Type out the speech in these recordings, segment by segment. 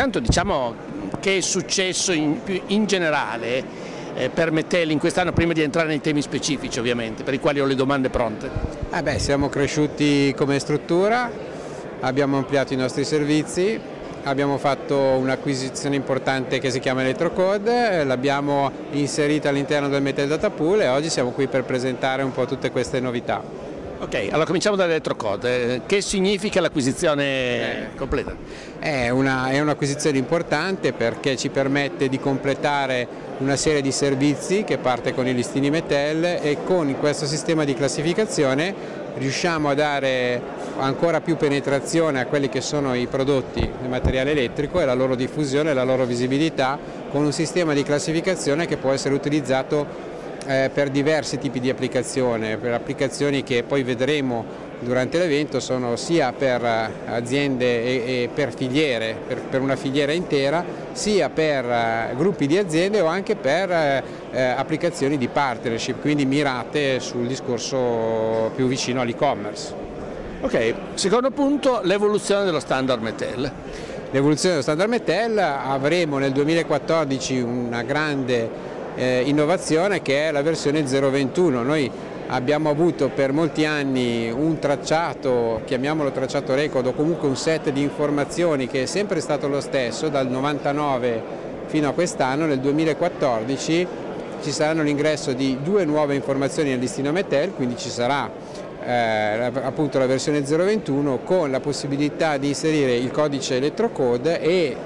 intanto diciamo che è successo in generale per Mattel in quest'anno, prima di entrare nei temi specifici ovviamente, per i quali ho le domande pronte. Siamo cresciuti come struttura, abbiamo ampliato i nostri servizi, abbiamo fatto un'acquisizione importante che si chiama Electrocode, l'abbiamo inserita all'interno del Mattel Data Pool e oggi siamo qui per presentare un po' tutte queste novità. Ok, allora cominciamo dall'Electrocode. Che significa l'acquisizione completa? È un'acquisizione importante perché ci permette di completare una serie di servizi che parte con i listini Mattel e con questo sistema di classificazione riusciamo a dare ancora più penetrazione a quelli che sono i prodotti di materiale elettrico e la loro diffusione e la loro visibilità con un sistema di classificazione che può essere utilizzato per diversi tipi di applicazione, per applicazioni che poi vedremo durante l'evento sono sia per aziende e per filiere, per una filiera intera, sia per gruppi di aziende o anche per applicazioni di partnership, quindi mirate sul discorso più vicino all'e-commerce. Ok, secondo punto, l'evoluzione dello standard Mattel. L'evoluzione dello standard Mattel, avremo nel 2014 una grande innovazione che è la versione 021. Noi abbiamo avuto per molti anni un tracciato, chiamiamolo tracciato record, o comunque un set di informazioni che è sempre stato lo stesso dal 99 fino a quest'anno. Nel 2014 ci saranno l'ingresso di 2 nuove informazioni nel listino Mattel, quindi ci sarà appunto la versione 021 con la possibilità di inserire il codice Electrocode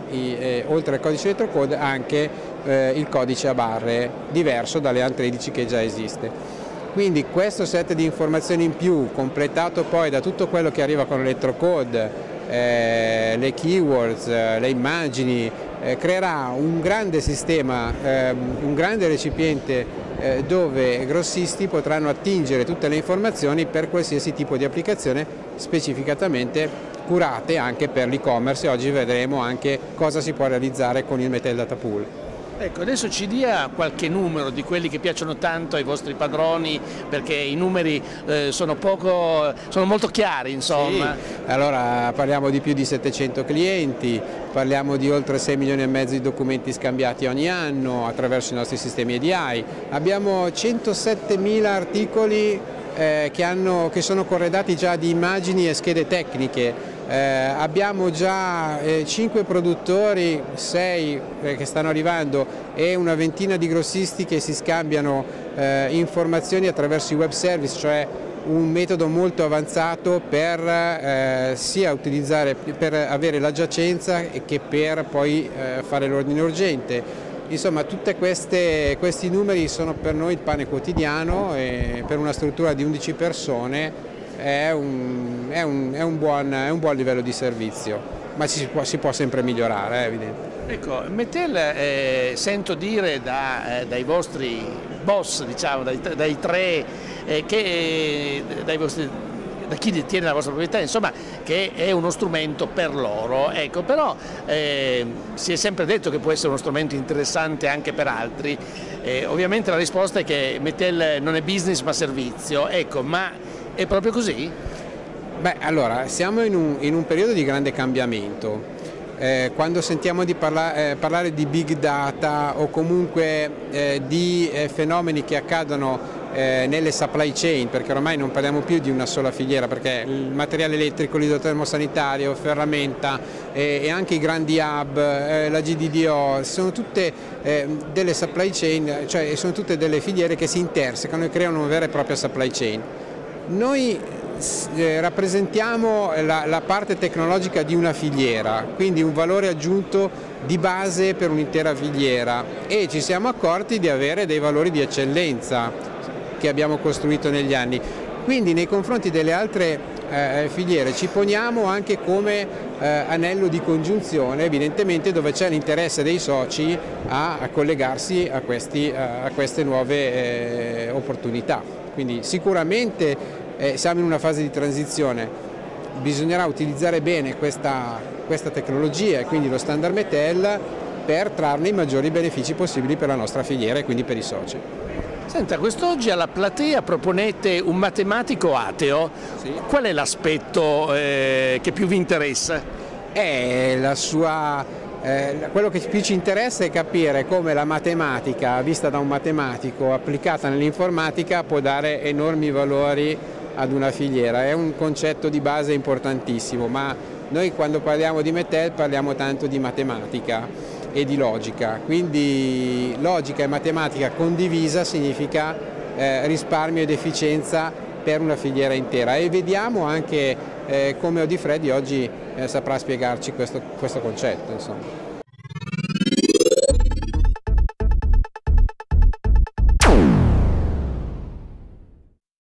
e oltre al codice Electrocode anche il codice a barre diverso dalle AN13 che già esiste. Quindi questo set di informazioni in più, completato poi da tutto quello che arriva con Electrocode, le keywords, le immagini, creerà un grande sistema, un grande recipiente dove grossisti potranno attingere tutte le informazioni per qualsiasi tipo di applicazione specificatamente curate anche per l'e-commerce, e oggi vedremo anche cosa si può realizzare con il Mattel Data Pool. Ecco, adesso ci dia qualche numero di quelli che piacciono tanto ai vostri padroni, perché i numeri sono molto chiari, insomma. Sì. Allora parliamo di più di 700 clienti, parliamo di oltre 6 milioni e mezzo di documenti scambiati ogni anno attraverso i nostri sistemi EDI, abbiamo 107.000 articoli che sono corredati già di immagini e schede tecniche. Abbiamo già 5 produttori, 6 che stanno arrivando e una ventina di grossisti che si scambiano informazioni attraverso i web service, cioè un metodo molto avanzato per sia utilizzare per avere la giacenza che per poi fare l'ordine urgente. Insomma, tutti questi numeri sono per noi il pane quotidiano e per una struttura di 11 persone è un buon livello di servizio, ma si può sempre migliorare, è evidente. Ecco, Mattel, sento dire dai vostri boss, diciamo, dai tre, da chi detiene la vostra proprietà, insomma, che è uno strumento per loro, ecco, però si è sempre detto che può essere uno strumento interessante anche per altri. Ovviamente la risposta è che Mattel non è business ma servizio, ecco, ma è proprio così? Beh, allora, siamo in un periodo di grande cambiamento. Quando sentiamo di parlare di big data o comunque di fenomeni che accadono nelle supply chain, perché ormai non parliamo più di una sola filiera, perché il materiale elettrico, l'idrotermosanitario, ferramenta e anche i grandi hub, la GDDO, sono tutte delle supply chain, cioè sono tutte delle filiere che si intersecano e creano una vera e propria supply chain. Noi rappresentiamo la parte tecnologica di una filiera, quindi un valore aggiunto di base per un'intera filiera, e ci siamo accorti di avere dei valori di eccellenza che abbiamo costruito negli anni. Quindi nei confronti delle altre filiere ci poniamo anche come anello di congiunzione, evidentemente dove c'è l'interesse dei soci a collegarsi a queste nuove opportunità. Quindi sicuramente siamo in una fase di transizione, bisognerà utilizzare bene questa tecnologia e quindi lo standard Mattel per trarne i maggiori benefici possibili per la nostra filiera e quindi per i soci. Senta, quest'oggi alla platea proponete un matematico ateo. Sì. Qual è l'aspetto che più vi interessa? È la sua Quello che più ci interessa è capire come la matematica, vista da un matematico, applicata nell'informatica, può dare enormi valori ad una filiera. È un concetto di base importantissimo, ma noi quando parliamo di Metel parliamo tanto di matematica e di logica, quindi logica e matematica condivisa significa risparmio ed efficienza per una filiera intera, e vediamo anche come Odifreddi oggi saprà spiegarci questo concetto, insomma.